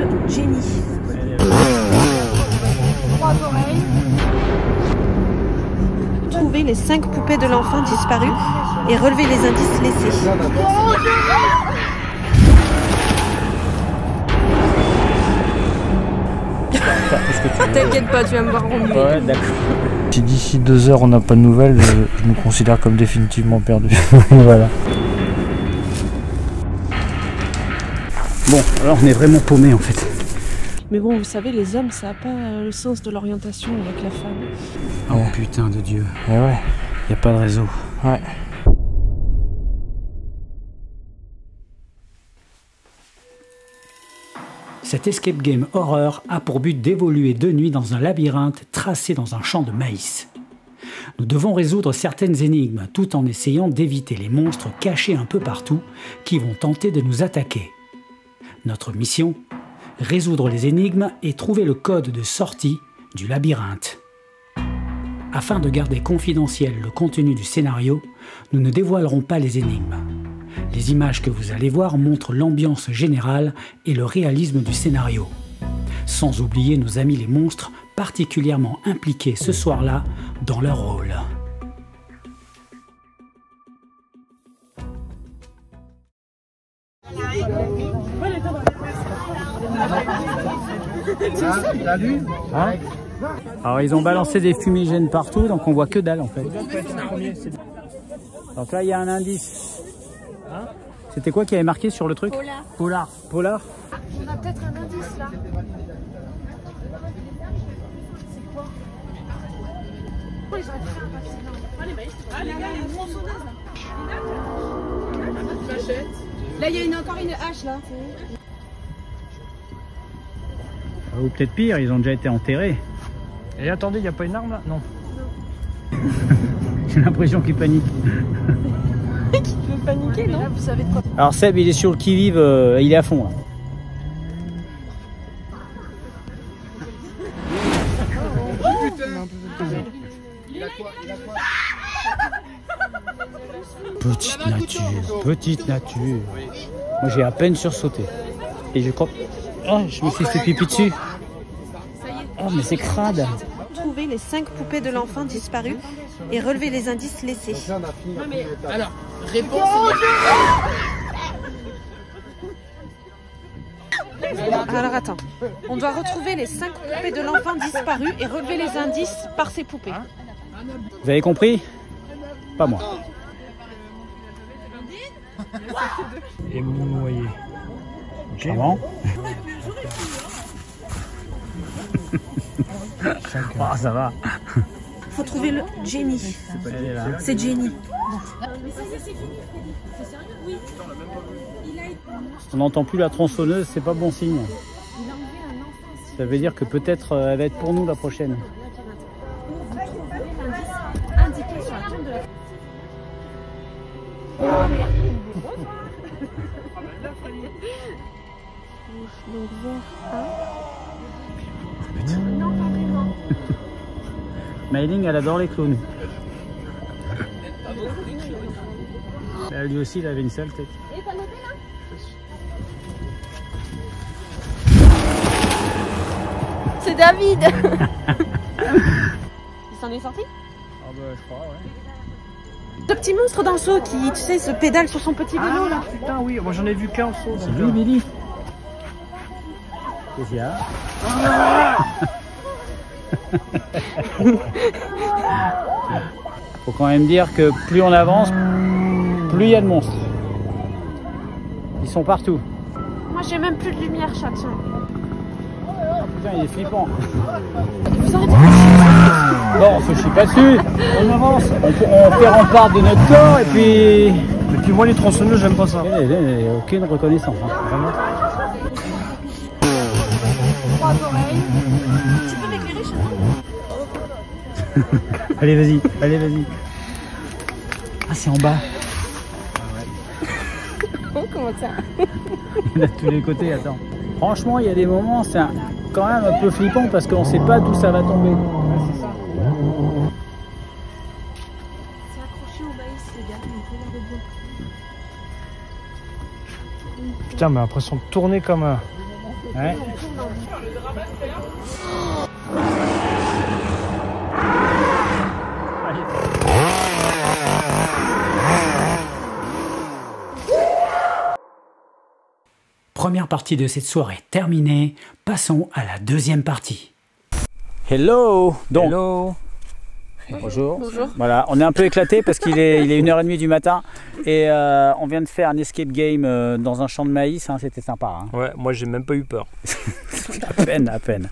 le Jenny. 3 oreilles. Trouver les 5 poupées de l'enfant disparu et relever les indices laissés. T'inquiète pas, tu vas me voir remuer. Ouais, d'accord. Si d'ici 2 heures on n'a pas de nouvelles, je me considère comme définitivement perdu. Voilà. Bon, alors on est vraiment paumé en fait. Mais bon, vous savez, les hommes, ça n'a pas le sens de l'orientation avec la femme. Oh ouais. Putain de Dieu. Ouais, ouais. Y a pas de réseau. Ouais. Cet escape game horreur a pour but d'évoluer de nuit dans un labyrinthe tracé dans un champ de maïs. Nous devons résoudre certaines énigmes tout en essayant d'éviter les monstres cachés un peu partout qui vont tenter de nous attaquer. Notre mission ? Résoudre les énigmes et trouver le code de sortie du labyrinthe. Afin de garder confidentiel le contenu du scénario, nous ne dévoilerons pas les énigmes. Les images que vous allez voir montrent l'ambiance générale et le réalisme du scénario. Sans oublier nos amis les monstres, particulièrement impliqués ce soir-là dans leur rôle. Hein? Alors ils ont balancé des fumigènes partout, donc on voit que dalle en fait. Donc là il y a un indice. C'était quoi qui avait marqué sur le truc? Polar. Polar. Polar. On a peut-être un indice là. C'est quoi? Oh, ils ont fait un accident. Ah les gars, il y a une tronçonneuse là. Là il y a encore une hache là. Ou peut-être pire, ils ont déjà été enterrés. Et attendez, il n'y a pas une arme là? Non. J'ai l'impression qu'ils paniquent. Qui peut paniquer, non? Vous savez de quoi? Alors Seb, il est sur le qui-vive, il est à fond là. Petite nature, petite nature. Moi j'ai à peine sursauté. Et je crois... Oh, je me suis fait pipi dessus. Oh, mais c'est crade. Trouver les 5 poupées de l'enfant disparu et relever les indices laissés. Alors, réponse. Alors attends, on doit retrouver les 5 poupées de l'enfant disparu et relever les indices par ces poupées. Vous avez compris? Pas moi. Et noyé. Comment? Oh, ça va. Faut trouver le Jenny. C'est Jenny. On n'entend plus la tronçonneuse, c'est pas bon signe. Ça veut dire que peut-être elle va être pour nous la prochaine. Indiqué sur la tombe de la... Donc vert A. Non, pas vraiment. Mailing, elle adore les clowns. Lui aussi, il avait une sale tête. Et t'as noté là? C'est David. Il s'en est sorti? Ah bah je crois, ouais. Le petit monstre dans le seau qui, tu sais, se pédale sur son petit vélo là. Putain, oui, moi j'en ai vu qu'un saut. C'est lui, Billy. Qu'est-ce qu'il y a? Faut quand même dire que plus on avance, plus il y a de monstres. Ils sont partout. Moi j'ai même plus de lumière, chat. Putain, il est flippant. Vous arrêtez. Bon, on se chie pas dessus. On avance. On fait rempart de notre corps et puis... Et puis moi les tronçonneuses, j'aime pas ça. Il n'y a aucune reconnaissance. Hein. Vraiment. 3 oreilles. Tu peux m'éclairer, chat? Allez, vas-y. Allez, vas-y. Ah, c'est en bas. Oh, comment ça? Il y en a de tous les côtés, attends. Franchement, il y a des moments, c'est quand même un peu flippant parce qu'on sait pas d'où ça va tomber. C'est accroché au maïs, les gars. Donc, regardez bien. Putain, mais l'impression de tourner comme un... Ouais. Première partie de cette soirée terminée, passons à la deuxième partie. Hello. Donc, Hello. bonjour. Bonjour. Voilà, on est un peu éclaté parce qu'il est 1h30 du matin et on vient de faire un escape game dans un champ de maïs, hein, c'était sympa. Hein. Ouais, moi j'ai même pas eu peur. À peine, à peine.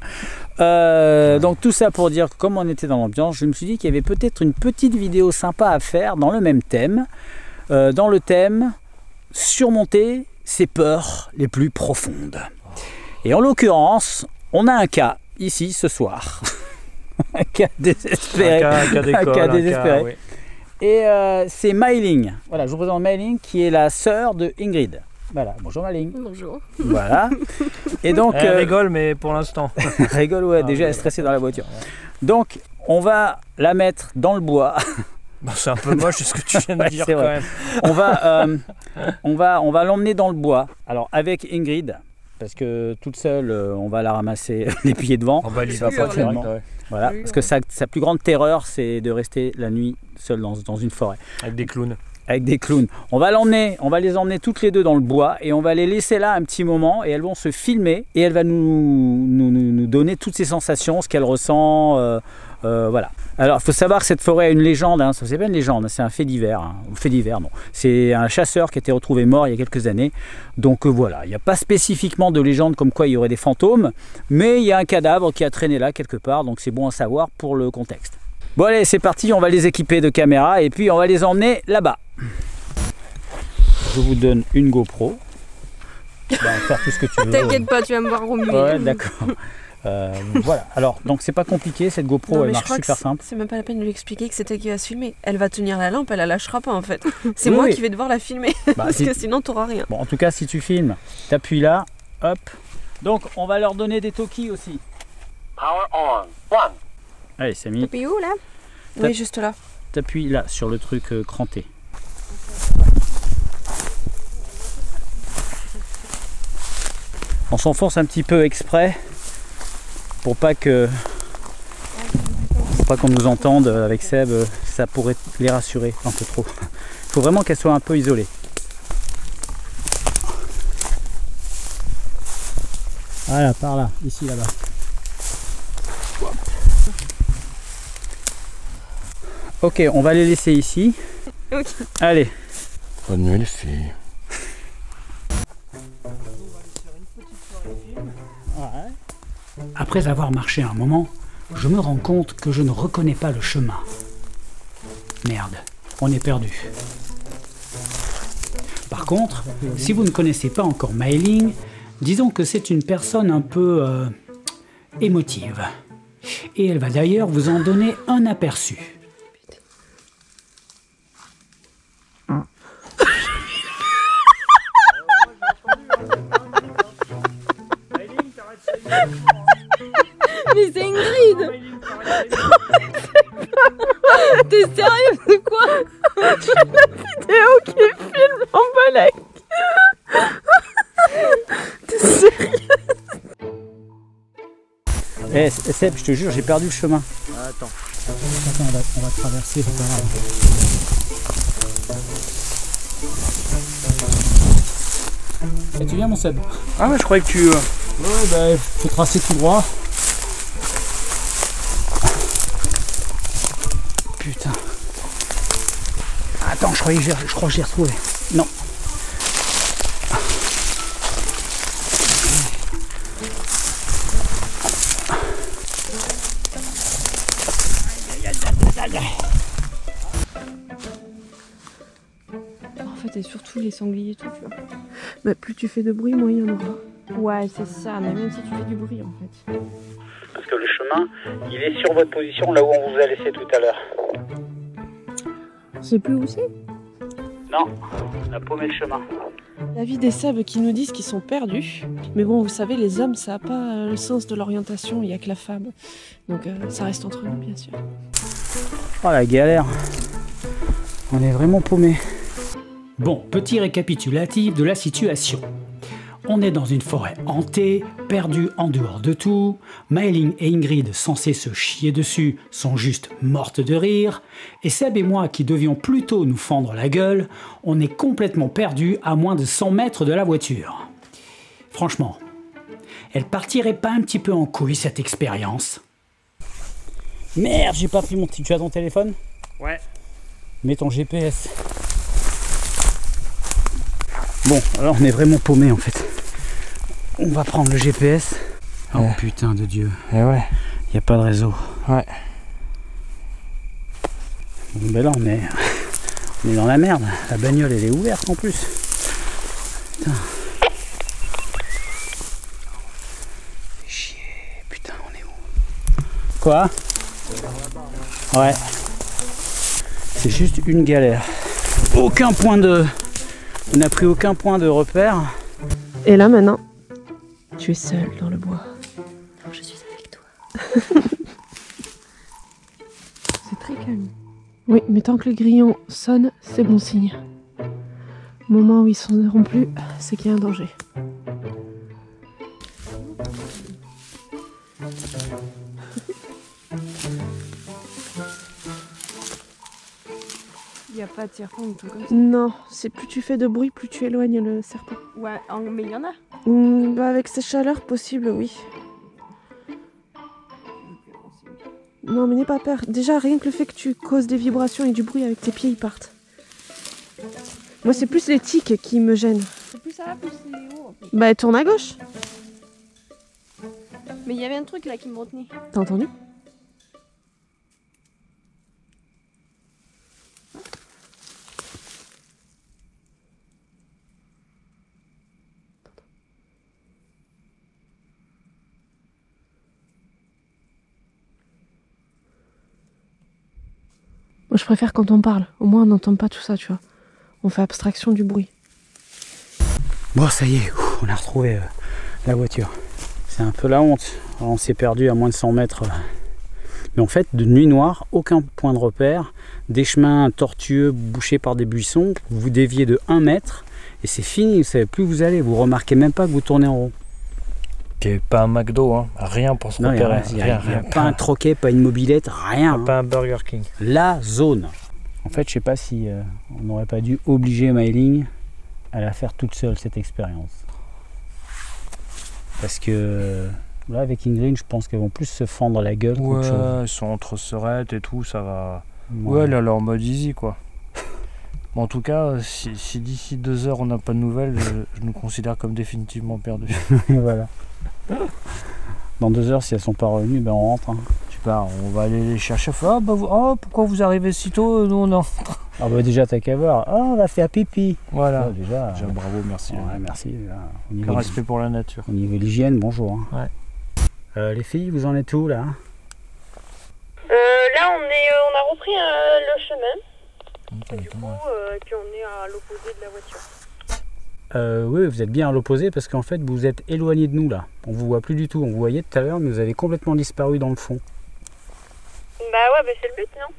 Donc tout ça pour dire que comme on était dans l'ambiance, je me suis dit qu'il y avait peut-être une petite vidéo sympa à faire dans le même thème. Dans le thème, surmonter ses peurs les plus profondes. Et en l'occurrence, on a un cas ici ce soir. Un cas désespéré. Un cas désespéré. Oui. Et c'est Mailing. Voilà, je vous présente Mailing qui est la sœur de Ingrid. Voilà, bonjour Mailing. Bonjour. Voilà. Et donc, Elle rigole, mais pour l'instant. rigole, ouais, déjà elle est stressée dans la voiture. Donc, on va la mettre dans le bois. Bon, c'est un peu moche ce que tu viens de dire c'est quand vrai. même. On va l'emmener dans le bois. Alors avec Ingrid, parce que toute seule, on va la ramasser les pieds devant. En valise, ça va pas tellement. ouais. Voilà, parce que sa plus grande terreur, c'est de rester la nuit seule dans une forêt. Avec des clowns. Avec des clowns. On va les emmener toutes les deux dans le bois et on va les laisser là un petit moment et elles vont se filmer et elle va nous donner toutes ses sensations, ce qu'elle ressent. Voilà. Alors il faut savoir que cette forêt a une légende, hein. Ça c'est pas une légende, c'est un fait divers. Hein. Fait divers, non. C'est un chasseur qui a été retrouvé mort il y a quelques années. Donc voilà, il n'y a pas spécifiquement de légende comme quoi il y aurait des fantômes, mais il y a un cadavre qui a traîné là quelque part, donc c'est bon à savoir pour le contexte. Bon allez, c'est parti, on va les équiper de caméras et puis on va les emmener là-bas. Je vous donne une GoPro. Faire tout ce que tu veux. T'inquiète pas, tu vas me voir au milieu. Ouais, d'accord. Voilà, alors donc c'est pas compliqué, cette GoPro Non, elle mais marche super simple. C'est même pas la peine de lui expliquer que c'est elle qui va se filmer. Elle va tenir la lampe, elle la lâchera pas en fait. C'est Oui, moi oui. qui vais devoir la filmer. Parce que sinon t'auras rien. Bon, en tout cas, si tu filmes, t'appuies là, hop. Donc on va leur donner des Toki aussi. Power on. 1. Allez, Samy, T'appuies où là? T'as- Oui, juste là. t'appuies là sur le truc cranté. On s'enfonce un petit peu exprès pour pas qu'on nous entende avec Seb, ça pourrait les rassurer un peu trop. Il faut vraiment qu'elle soit un peu isolée. Voilà, par là, ici, là-bas. Ok, on va les laisser ici. Ok. Allez. Bonne nuit les filles. Après avoir marché un moment, je me rends compte que je ne reconnais pas le chemin. Merde, on est perdu. Par contre, si vous ne connaissez pas encore Mailing, disons que c'est une personne un peu émotive. Et elle va d'ailleurs vous en donner un aperçu. Mais c'est Ingrid. T'es sérieux de quoi? J'ai la vidéo qui filme en balèque. T'es sérieux? Eh Seb, je te jure, j'ai perdu le chemin. Attends. Attends, on va traverser. C'est pas grave. Et tu viens mon Seb? Ah ouais, je croyais que tu... Ouais, bah, faut tracer tout droit. Putain. Attends, je crois que j'ai retrouvé. Non. En fait, et surtout les sangliers et tout, tu vois. Bah, plus tu fais de bruit, moins il y en aura. Ouais, c'est ça, mais même si tu fais du bruit en fait. Parce que le chemin, il est sur votre position, là où on vous a laissé tout à l'heure. Je sais plus où c'est. Non, on a paumé le chemin. L'avis des Sebs qui nous disent qu'ils sont perdus. Mais bon, vous savez, les hommes, ça n'a pas le sens de l'orientation, il n'y a que la femme. Donc ça reste entre nous, bien sûr. Oh la galère. On est vraiment paumé. Bon, petit récapitulatif de la situation. On est dans une forêt hantée, perdue en dehors de tout. Mei-Ling et Ingrid, censés se chier dessus, sont juste mortes de rire. Et Seb et moi, qui devions plutôt nous fendre la gueule, on est complètement perdus à moins de 100 mètres de la voiture. Franchement, elle partirait pas un petit peu en couille cette expérience? Merde, j'ai pas pris mon... Tu as ton téléphone? Ouais. Mets ton GPS. Bon, alors on est vraiment paumé en fait. On va prendre le GPS. Oh ouais. Putain de Dieu. Et ouais. Il n'y a pas de réseau. Ouais. Bon, ben là on est dans la merde. La bagnole elle est ouverte en plus. Putain. Fais chier. Putain, on est où? Quoi? Ouais. C'est juste une galère. Aucun point de... On n'a pris aucun point de repère. Et là maintenant, tu es seul dans le bois. Non, je suis avec toi. C'est très calme. Oui, mais tant que le grillon sonne, c'est bon signe. Au moment où ils sonneront plus, c'est qu'il y a un danger. Il n'y a pas de serpent ou tout comme ça. Non, c'est plus tu fais de bruit, plus tu éloignes le serpent. Ouais, mais il y en a. Bah avec ces chaleurs, possible, oui. Non, mais n'aie pas peur. Déjà, rien que le fait que tu causes des vibrations et du bruit avec tes pieds, ils partent. Moi, c'est plus les tiques qui me gênent. C'est plus ça, plus c'est haut. Bah, tourne à gauche. Mais il y avait un truc là qui me retenait. T'as entendu? Moi, je préfère quand on parle. Au moins, on n'entend pas tout ça, tu vois. On fait abstraction du bruit. Bon, ça y est, on a retrouvé la voiture. C'est un peu la honte. On s'est perdu à moins de 100 mètres. Mais en fait, de nuit noire, aucun point de repère. Des chemins tortueux bouchés par des buissons. Vous déviez de 1 mètre et c'est fini. Vous savez plus où vous allez. Vous remarquez même pas que vous tournez en rond. Puis pas un McDo, hein. Rien pour se repérer. Il n'y a pas un troquet, pas une mobilette, rien. Pas un Burger King. La zone. En fait, je sais pas si on n'aurait pas dû obliger Mei-Ling à la faire toute seule cette expérience. Parce que là, avec Ingrid, je pense qu'elles vont plus se fendre la gueule qu'autre Ouais, chose. elles sont entre seurettes et tout, ça va. Ouais. Ouais, elle est en mode easy quoi. Bon, en tout cas, si d'ici 2 heures on n'a pas de nouvelles, je nous considère comme définitivement perdus. Voilà. Dans 2 heures, si elles sont pas revenues, ben on rentre. Hein. Je sais pas, on va aller les chercher. Ah, bah, pourquoi vous arrivez si tôt? Nous on entre. Ah bah déjà, t'as qu'à voir. Ah, on va faire pipi. Voilà. Ouais, déjà, Bravo, merci. ouais, merci. Là, au Le niveau respect pour la nature. au niveau de l'hygiène, bonjour. Hein. Ouais. Les filles, vous en êtes où là? Là, on a repris le chemin. Du coup, et puis on est à l'opposé de la voiture. Oui, vous êtes bien à l'opposé parce qu'en fait, vous êtes éloigné de nous là. On vous voit plus du tout. On vous voyait tout à l'heure, mais vous avez complètement disparu dans le fond. Bah ouais, bah c'est le but, non?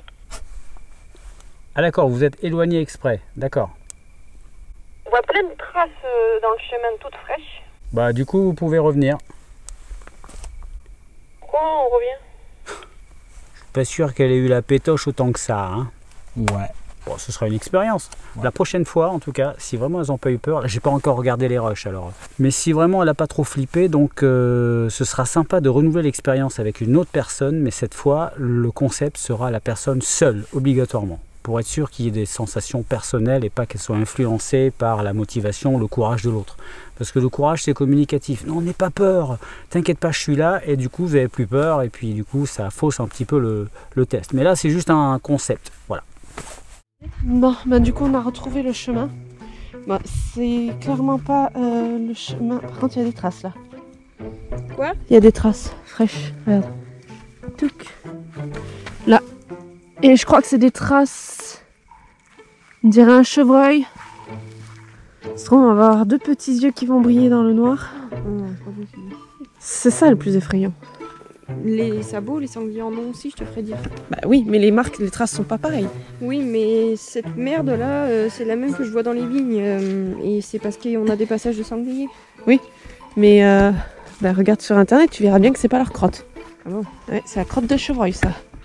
Ah d'accord, vous êtes éloigné exprès. D'accord. On voit plein de traces dans le chemin toutes fraîches. Bah du coup, vous pouvez revenir. Pourquoi on revient? Pas sûr qu'elle ait eu la pétoche autant que ça. Hein. Ouais. Bon, ce sera une expérience. Ouais. La prochaine fois, en tout cas, si vraiment elles n'ont pas eu peur, là, j'ai pas encore regardé les rushs alors. Mais si vraiment elle n'a pas trop flippé, donc ce sera sympa de renouveler l'expérience avec une autre personne, mais cette fois, le concept sera la personne seule, obligatoirement, pour être sûr qu'il y ait des sensations personnelles et pas qu'elles soient influencées par la motivation, le courage de l'autre. Parce que le courage, c'est communicatif. Non, n'aie pas peur, t'inquiète pas, je suis là, et du coup, vous n'avez plus peur, et puis du coup, ça fausse un petit peu le test. Mais là, c'est juste un concept, voilà. Bon, bah du coup on a retrouvé le chemin. Bah, c'est clairement pas le chemin. Par contre, il y a des traces là. Quoi? Il y a des traces fraîches. Regarde. Touc. Là. Et je crois que c'est des traces. On dirait un chevreuil. Ça se trouve, on va avoir 2 petits yeux qui vont briller dans le noir. C'est ça le plus effrayant. Les sabots, les sangliers en ont aussi, je te ferais dire. Bah oui, mais les marques, les traces sont pas pareilles. Oui, mais cette merde là, c'est la même que je vois dans les vignes. Et c'est parce qu'on a des passages de sangliers. Mais bah, regarde sur internet, tu verras bien que c'est pas leur crotte. Ah bon? Ouais, c'est la crotte de chevreuil ça.